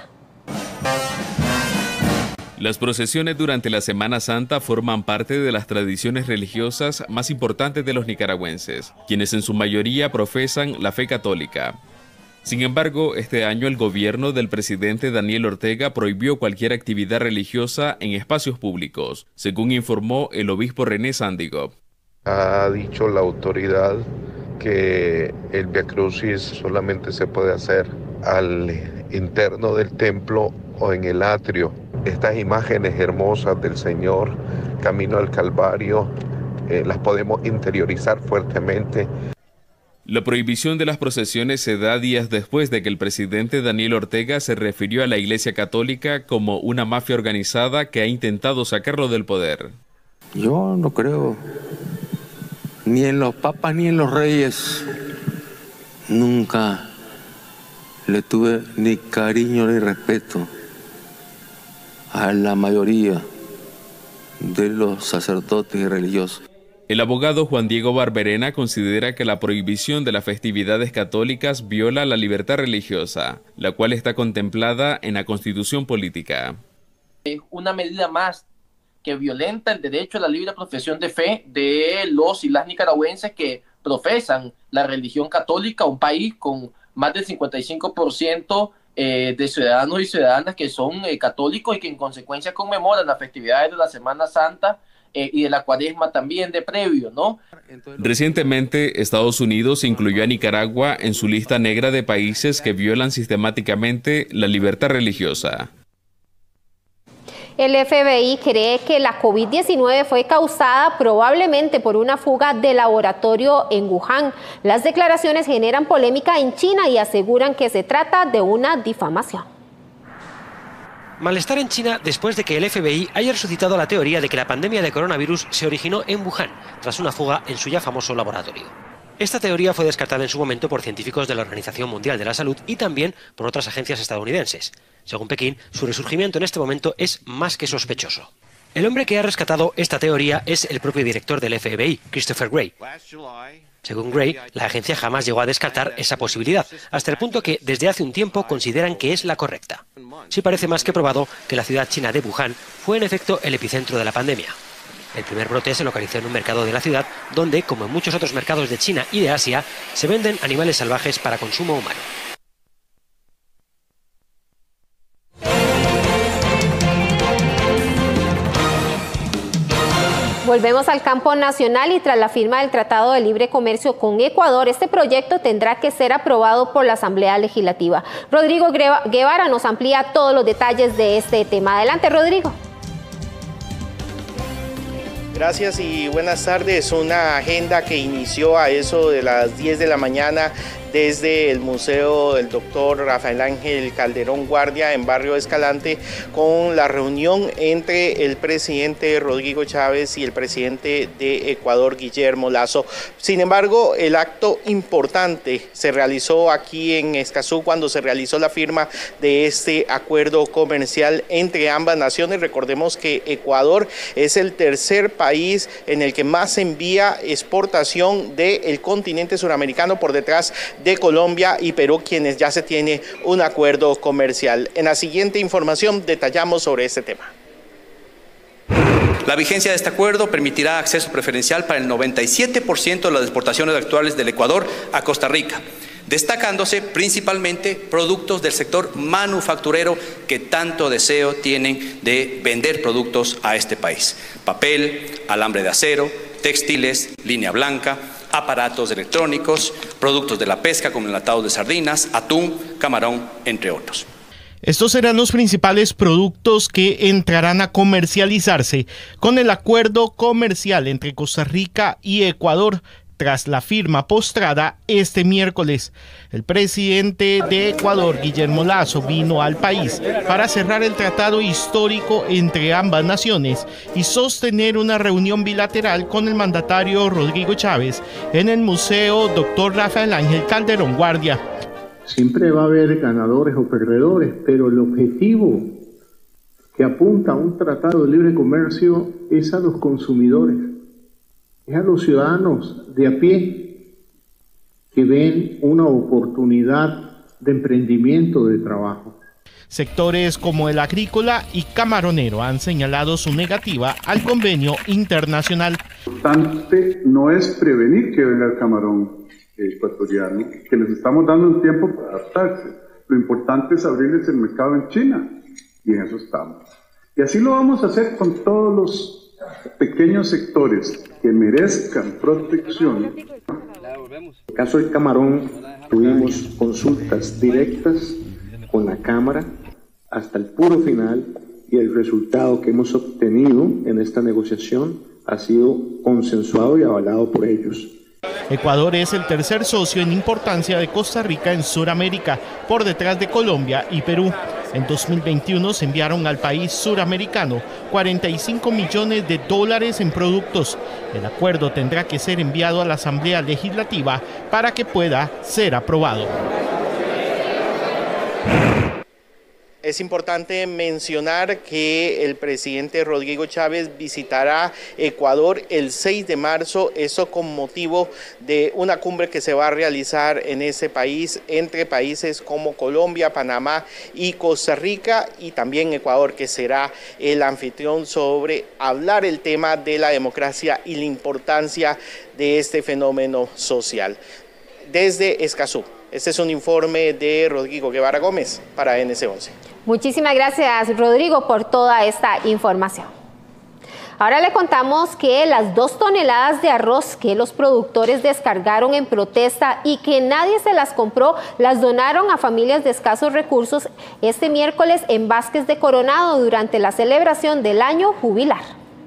Las procesiones durante la Semana Santa forman parte de las tradiciones religiosas más importantes de los nicaragüenses, quienes en su mayoría profesan la fe católica. Sin embargo, este año el gobierno del presidente Daniel Ortega prohibió cualquier actividad religiosa en espacios públicos, según informó el obispo René Sándigo. Ha dicho la autoridad que el Vía Crucis solamente se puede hacer al interno del templo o en el atrio. Estas imágenes hermosas del Señor, camino al Calvario, eh, las podemos interiorizar fuertemente. La prohibición de las procesiones se da días después de que el presidente Daniel Ortega se refirió a la Iglesia Católica como una mafia organizada que ha intentado sacarlo del poder. Yo no creo ni en los papas ni en los reyes. Nunca le tuve ni cariño ni respeto a la mayoría de los sacerdotes y religiosos. El abogado Juan Diego Barberena considera que la prohibición de las festividades católicas viola la libertad religiosa, la cual está contemplada en la Constitución Política. Es una medida más que violenta el derecho a la libre profesión de fe de los y las nicaragüenses que profesan la religión católica, un país con más del cincuenta y cinco por ciento eh, de ciudadanos y ciudadanas que son eh, católicos y que en consecuencia conmemoran las festividades de la Semana Santa Eh, y de la cuaresma también de previo, ¿no? Recientemente, Estados Unidos incluyó a Nicaragua en su lista negra de países que violan sistemáticamente la libertad religiosa. El F B I cree que la COVID diecinueve fue causada probablemente por una fuga de laboratorio en Wuhan. Las declaraciones generan polémica en China y aseguran que se trata de una difamación. Malestar en China después de que el F B I haya resucitado la teoría de que la pandemia de coronavirus se originó en Wuhan, tras una fuga en su ya famoso laboratorio. Esta teoría fue descartada en su momento por científicos de la Organización Mundial de la Salud y también por otras agencias estadounidenses. Según Pekín, su resurgimiento en este momento es más que sospechoso. El hombre que ha rescatado esta teoría es el propio director del F B I, Christopher Wray. Según Wray, la agencia jamás llegó a descartar esa posibilidad, hasta el punto que desde hace un tiempo consideran que es la correcta. Sí parece más que probado que la ciudad china de Wuhan fue en efecto el epicentro de la pandemia. El primer brote se localizó en un mercado de la ciudad, donde, como en muchos otros mercados de China y de Asia, se venden animales salvajes para consumo humano. Volvemos al campo nacional y tras la firma del Tratado de Libre Comercio con Ecuador, este proyecto tendrá que ser aprobado por la Asamblea Legislativa. Rodrigo Guevara nos amplía todos los detalles de este tema. Adelante, Rodrigo. Gracias y buenas tardes. Una agenda que inició a eso de las diez de la mañana desde el Museo del Doctor Rafael Ángel Calderón Guardia en Barrio Escalante, con la reunión entre el presidente Rodrigo Chávez y el presidente de Ecuador, Guillermo Lasso. Sin embargo, el acto importante se realizó aquí en Escazú cuando se realizó la firma de este acuerdo comercial entre ambas naciones. Recordemos que Ecuador es el tercer país en el que más envía exportación del continente suramericano, por detrás de Colombia y Perú, quienes ya se tiene un acuerdo comercial. En la siguiente información detallamos sobre este tema. La vigencia de este acuerdo permitirá acceso preferencial para el noventa y siete por ciento de las exportaciones actuales del Ecuador a Costa Rica, destacándose principalmente productos del sector manufacturero que tanto deseo tienen de vender productos a este país: papel, alambre de acero, textiles, línea blanca, aparatos electrónicos, productos de la pesca como enlatados de sardinas, atún, camarón, entre otros. Estos serán los principales productos que entrarán a comercializarse con el acuerdo comercial entre Costa Rica y Ecuador, tras la firma postrada este miércoles. El presidente de Ecuador, Guillermo Lasso, vino al país para cerrar el tratado histórico entre ambas naciones y sostener una reunión bilateral con el mandatario Rodrigo Chávez en el Museo Doctor Rafael Ángel Calderón Guardia. Siempre va a haber ganadores o perdedores, pero el objetivo que apunta a un tratado de libre comercio es a los consumidores, es a los ciudadanos de a pie que ven una oportunidad de emprendimiento, de trabajo. Sectores como el agrícola y camaronero han señalado su negativa al convenio internacional. Lo importante no es prevenir que venga el camarón ecuatoriano, que les estamos dando un tiempo para adaptarse. Lo importante es abrirles el mercado en China, y en eso estamos. Y así lo vamos a hacer con todos los pequeños sectores que merezcan protección. En el caso del camarón, tuvimos consultas directas con la Cámara hasta el puro final, y el resultado que hemos obtenido en esta negociación ha sido consensuado y avalado por ellos. Ecuador es el tercer socio en importancia de Costa Rica en Sudamérica, por detrás de Colombia y Perú. En dos mil veintiuno se enviaron al país suramericano cuarenta y cinco millones de dólares en productos. El acuerdo tendrá que ser enviado a la Asamblea Legislativa para que pueda ser aprobado. Es importante mencionar que el presidente Rodrigo Chávez visitará Ecuador el seis de marzo, eso con motivo de una cumbre que se va a realizar en ese país entre países como Colombia, Panamá y Costa Rica, y también Ecuador, que será el anfitrión, sobre hablar el tema de la democracia y la importancia de este fenómeno social. Desde Escazú, este es un informe de Rodrigo Guevara Gómez para N C once. Muchísimas gracias, Rodrigo, por toda esta información. Ahora le contamos que las dos toneladas de arroz que los productores descargaron en protesta y que nadie se las compró, las donaron a familias de escasos recursos este miércoles en Vázquez de Coronado durante la celebración del año jubilar.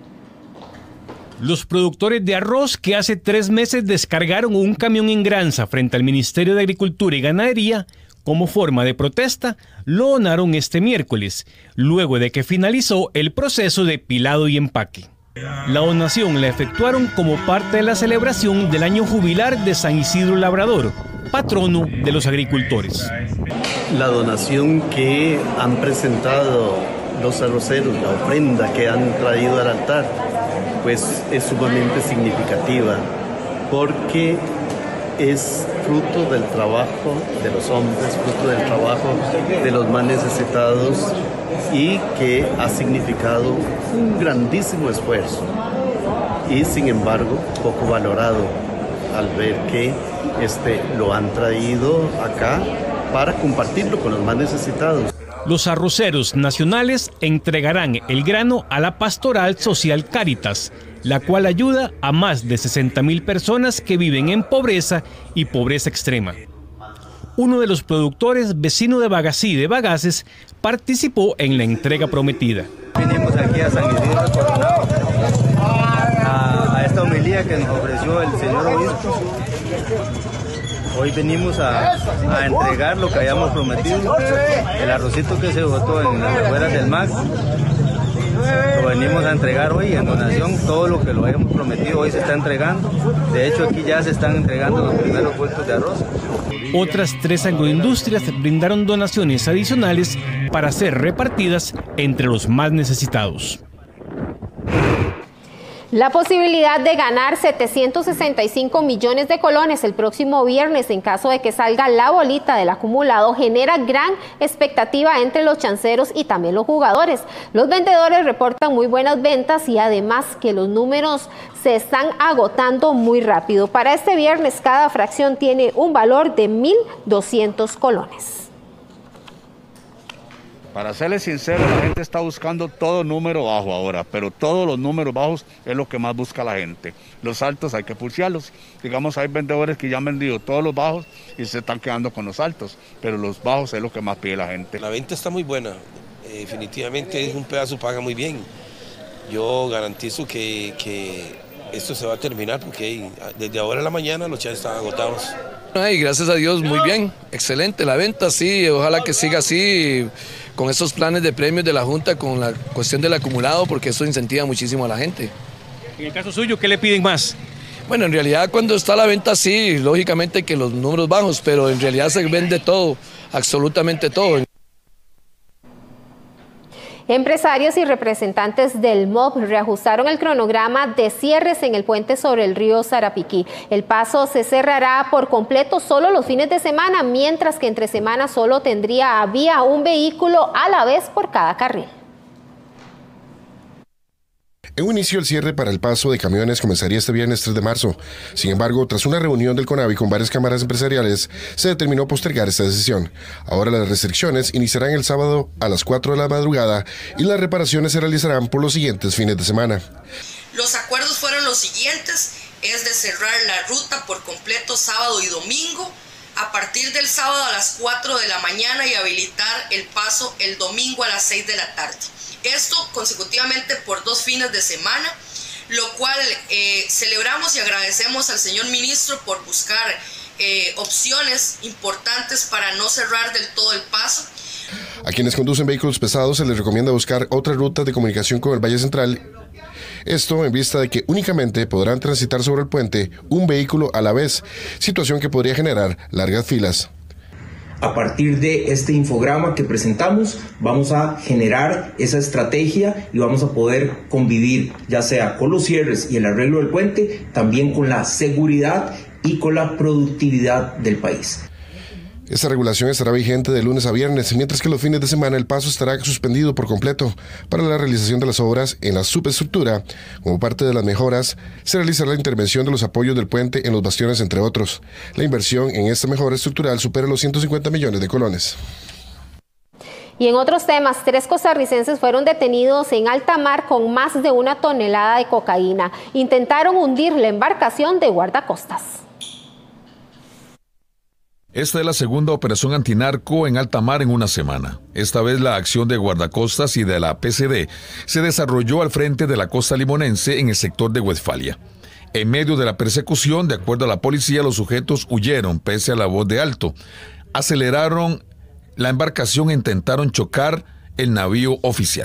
Los productores de arroz que hace tres meses descargaron un camión en Granza frente al Ministerio de Agricultura y Ganadería como forma de protesta, lo donaron este miércoles, luego de que finalizó el proceso de pilado y empaque. La donación la efectuaron como parte de la celebración del año jubilar de San Isidro Labrador, patrono de los agricultores. La donación que han presentado los arroceros, la ofrenda que han traído al altar, pues es sumamente significativa, porque es fruto del trabajo de los hombres, fruto del trabajo de los más necesitados y que ha significado un grandísimo esfuerzo y sin embargo poco valorado al ver que este, lo han traído acá para compartirlo con los más necesitados. Los arroceros nacionales entregarán el grano a la Pastoral Social Cáritas, la cual ayuda a más de sesenta mil personas que viven en pobreza y pobreza extrema. Uno de los productores, vecino de Bagací de Bagaces, participó en la entrega prometida. Vinimos aquí a San Isidro de Coronado, a, a esta homilía que nos ofreció el señor obispo. Hoy venimos a, a entregar lo que habíamos prometido, el arrocito que se botó en las afueras del M A C. Lo venimos a entregar hoy en donación, todo lo que lo habíamos prometido hoy se está entregando. De hecho, aquí ya se están entregando los primeros puestos de arroz. Otras tres agroindustrias brindaron donaciones adicionales para ser repartidas entre los más necesitados. La posibilidad de ganar setecientos sesenta y cinco millones de colones el próximo viernes en caso de que salga la bolita del acumulado genera gran expectativa entre los chanceros y también los jugadores. Los vendedores reportan muy buenas ventas y además que los números se están agotando muy rápido. Para este viernes cada fracción tiene un valor de mil doscientos colones. Para serles sincero, la gente está buscando todo número bajo ahora, pero todos los números bajos es lo que más busca la gente. Los altos hay que pulsearlos. Digamos, hay vendedores que ya han vendido todos los bajos y se están quedando con los altos, pero los bajos es lo que más pide la gente. La venta está muy buena, eh, definitivamente es un pedazo paga muy bien. Yo garantizo que, que esto se va a terminar porque desde ahora en la mañana los chats están agotados. Ay, gracias a Dios, muy bien, excelente la venta, sí, ojalá que siga así con esos planes de premios de la Junta con la cuestión del acumulado porque eso incentiva muchísimo a la gente. En el caso suyo, ¿qué le piden más? Bueno, en realidad cuando está la venta sí, lógicamente que los números bajos, pero en realidad se vende todo, absolutamente todo. Empresarios y representantes del M O B reajustaron el cronograma de cierres en el puente sobre el río Sarapiquí. El paso se cerrará por completo solo los fines de semana, mientras que entre semanas solo tendría vía un vehículo a la vez por cada carril. En un inicio, el cierre para el paso de camiones comenzaría este viernes tres de marzo. Sin embargo, tras una reunión del CONAVI con varias cámaras empresariales, se determinó postergar esta decisión. Ahora las restricciones iniciarán el sábado a las cuatro de la madrugada y las reparaciones se realizarán por los siguientes fines de semana. Los acuerdos fueron los siguientes, es de cerrar la ruta por completo sábado y domingo, a partir del sábado a las cuatro de la mañana y habilitar el paso el domingo a las seis de la tarde. Esto consecutivamente por dos fines de semana, lo cual eh, celebramos y agradecemos al señor ministro por buscar eh, opciones importantes para no cerrar del todo el paso. A quienes conducen vehículos pesados se les recomienda buscar otra ruta de comunicación con el Valle Central. Esto en vista de que únicamente podrán transitar sobre el puente un vehículo a la vez, situación que podría generar largas filas. A partir de este infograma que presentamos, vamos a generar esa estrategia y vamos a poder convivir, ya sea con los cierres y el arreglo del puente, también con la seguridad y con la productividad del país. Esta regulación estará vigente de lunes a viernes, mientras que los fines de semana el paso estará suspendido por completo. Para la realización de las obras en la superestructura, como parte de las mejoras, se realizará la intervención de los apoyos del puente en los bastiones, entre otros. La inversión en esta mejora estructural supera los ciento cincuenta millones de colones. Y en otros temas, tres costarricenses fueron detenidos en alta mar con más de una tonelada de cocaína. Intentaron hundir la embarcación de guardacostas. Esta es la segunda operación antinarco en alta mar en una semana. Esta vez la acción de guardacostas y de la P C D se desarrolló al frente de la costa limonense en el sector de Westfalia. En medio de la persecución, de acuerdo a la policía, los sujetos huyeron pese a la voz de alto. Aceleraron la embarcación e intentaron chocar el navío oficial.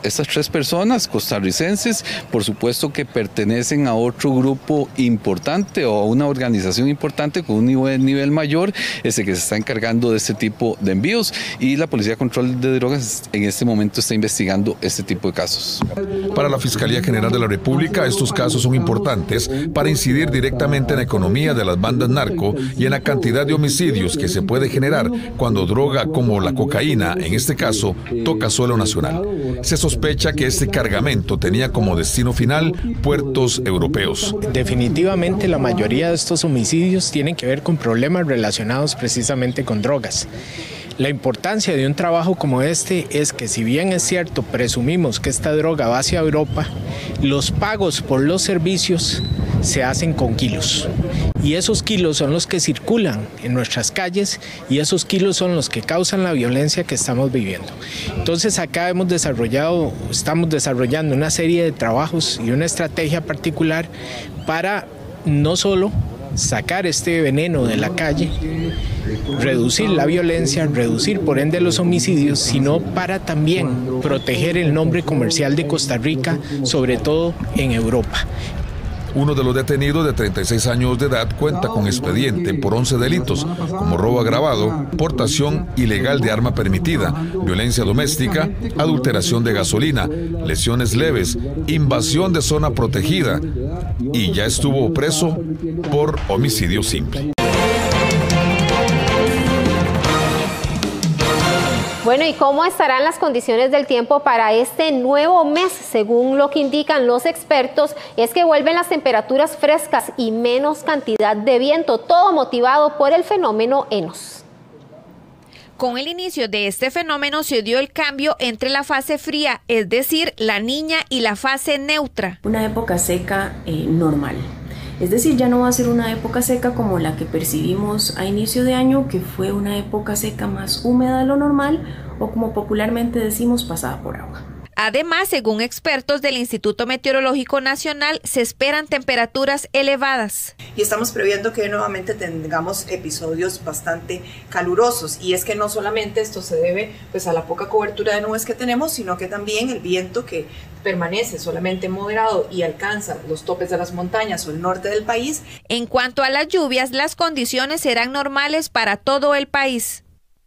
estas tres personas costarricenses, por supuesto que pertenecen a otro grupo importante o a una organización importante con un nivel, nivel mayor, ese que se está encargando de este tipo de envíos, y la Policía de Control de Drogas en este momento está investigando este tipo de casos. Para la Fiscalía General de la República, estos casos son importantes para incidir directamente en la economía de las bandas narco y en la cantidad de homicidios que se puede generar cuando droga como la cocaína, en este caso, toca suelo nacional. Se sospecha que este cargamento tenía como destino final puertos europeos. Definitivamente la mayoría de estos homicidios tienen que ver con problemas relacionados precisamente con drogas. La importancia de un trabajo como este es que, si bien es cierto, presumimos que esta droga va hacia Europa, los pagos por los servicios se hacen con kilos. Y esos kilos son los que circulan en nuestras calles y esos kilos son los que causan la violencia que estamos viviendo. Entonces acá hemos desarrollado, estamos desarrollando una serie de trabajos y una estrategia particular para no solo sacar este veneno de la calle, reducir la violencia, reducir por ende los homicidios, sino para también proteger el nombre comercial de Costa Rica, sobre todo en Europa. Uno de los detenidos, de treinta y seis años de edad, cuenta con expediente por once delitos, como robo agravado, portación ilegal de arma permitida, violencia doméstica, adulteración de gasolina, lesiones leves, invasión de zona protegida, y ya estuvo preso por homicidio simple. Bueno, ¿y cómo estarán las condiciones del tiempo para este nuevo mes? Según lo que indican los expertos, es que vuelven las temperaturas frescas y menos cantidad de viento, todo motivado por el fenómeno Enos. Con el inicio de este fenómeno se dio el cambio entre la fase fría, es decir, la niña, y la fase neutra. Una época seca eh, normal. Es decir, ya no va a ser una época seca como la que percibimos a inicio de año, que fue una época seca más húmeda de lo normal, o como popularmente decimos, pasada por agua. Además, según expertos del Instituto Meteorológico Nacional, se esperan temperaturas elevadas. Y estamos previendo que nuevamente tengamos episodios bastante calurosos. Y es que no solamente esto se debe pues, a la poca cobertura de nubes que tenemos, sino que también el viento, que permanece solamente moderado y alcanza los topes de las montañas o el norte del país. En cuanto a las lluvias, las condiciones serán normales para todo el país.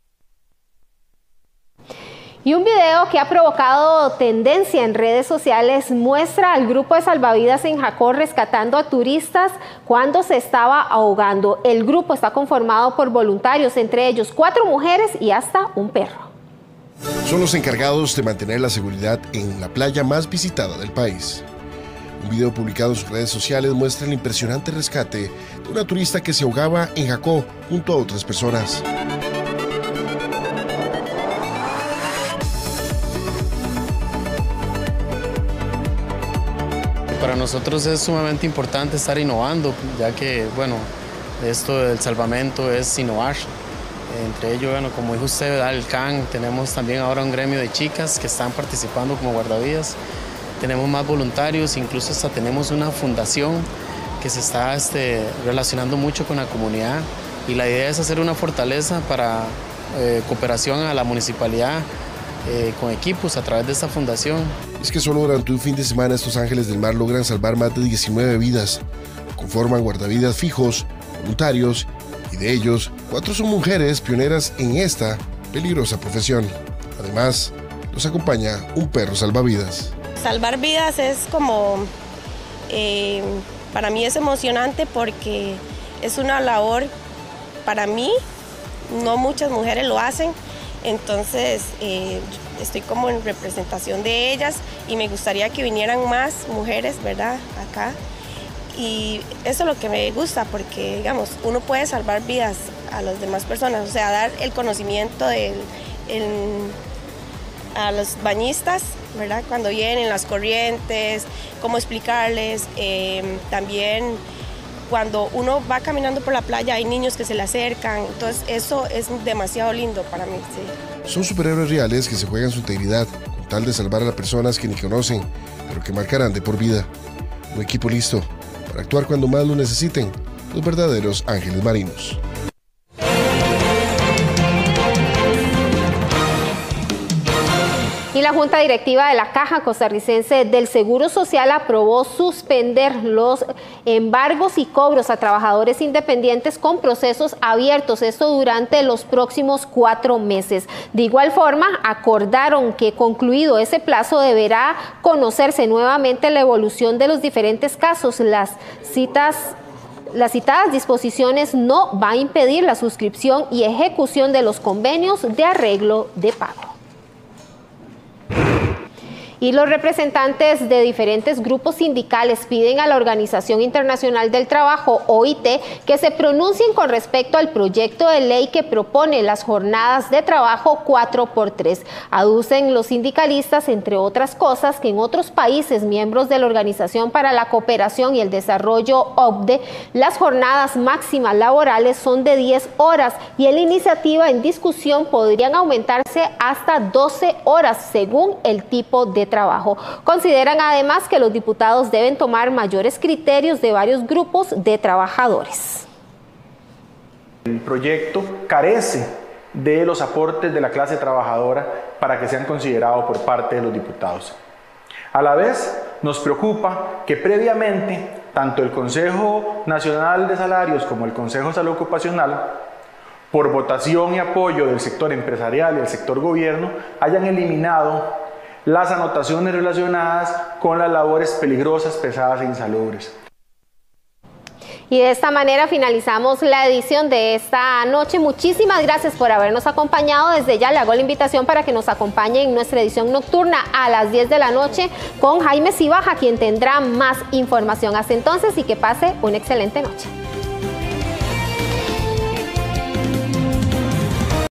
Y un video que ha provocado tendencia en redes sociales muestra al grupo de salvavidas en Jacó rescatando a turistas cuando se estaba ahogando. El grupo está conformado por voluntarios, entre ellos cuatro mujeres y hasta un perro. Son los encargados de mantener la seguridad en la playa más visitada del país. Un video publicado en sus redes sociales muestra el impresionante rescate de una turista que se ahogaba en Jacó junto a otras personas. Para nosotros es sumamente importante estar innovando, ya que, bueno, esto del salvamento es innovar. Entre ellos, bueno, como dijo usted, el C A N, tenemos también ahora un gremio de chicas que están participando como guardavidas. Tenemos más voluntarios, incluso hasta tenemos una fundación que se está este, relacionando mucho con la comunidad. Y la idea es hacer una fortaleza para eh, cooperación a la municipalidad, Eh, con equipos a través de esta fundación. Es que solo durante un fin de semana estos ángeles del mar logran salvar más de diecinueve vidas. Conforman guardavidas fijos, voluntarios, y de ellos, cuatro son mujeres pioneras en esta peligrosa profesión. Además, los acompaña un perro salvavidas. Salvar vidas es como, eh, para mí es emocionante porque es una labor, para mí, no muchas mujeres lo hacen. Entonces eh, estoy como en representación de ellas y me gustaría que vinieran más mujeres, ¿verdad?, acá. Y eso es lo que me gusta porque, digamos, uno puede salvar vidas a las demás personas, o sea, dar el conocimiento del, el, a los bañistas, ¿verdad?, cuando vienen las corrientes, cómo explicarles, eh, también cuando uno va caminando por la playa hay niños que se le acercan, entonces eso es demasiado lindo para mí. Sí. Son superhéroes reales que se juegan su integridad con tal de salvar a las personas que ni conocen, pero que marcarán de por vida. Un equipo listo para actuar cuando más lo necesiten, los verdaderos ángeles marinos. Y la la Junta Directiva de la Caja Costarricense del Seguro Social aprobó suspender los embargos y cobros a trabajadores independientes con procesos abiertos, esto durante los próximos cuatro meses. De igual forma, acordaron que concluido ese plazo deberá conocerse nuevamente la evolución de los diferentes casos. Las citas Las citadas disposiciones no van a impedir la suscripción y ejecución de los convenios de arreglo de pago. Y los representantes de diferentes grupos sindicales piden a la Organización Internacional del Trabajo, O I T, que se pronuncien con respecto al proyecto de ley que propone las jornadas de trabajo cuatro por tres. Aducen los sindicalistas, entre otras cosas, que en otros países miembros de la Organización para la Cooperación y el Desarrollo, O C D E, las jornadas máximas laborales son de diez horas y en la iniciativa en discusión podrían aumentarse hasta doce horas según el tipo de trabajo. Consideran además que los diputados deben tomar mayores criterios de varios grupos de trabajadores. El proyecto carece de los aportes de la clase trabajadora para que sean considerados por parte de los diputados. A la vez, nos preocupa que previamente tanto el Consejo Nacional de Salarios como el Consejo de Salud Ocupacional, por votación y apoyo del sector empresarial y del sector gobierno, hayan eliminado las anotaciones relacionadas con las labores peligrosas, pesadas e insalubres. Y de esta manera finalizamos la edición de esta noche. Muchísimas gracias por habernos acompañado. Desde ya le hago la invitación para que nos acompañe en nuestra edición nocturna a las diez de la noche con Jaime Cibaja, quien tendrá más información. Hasta entonces y que pase una excelente noche.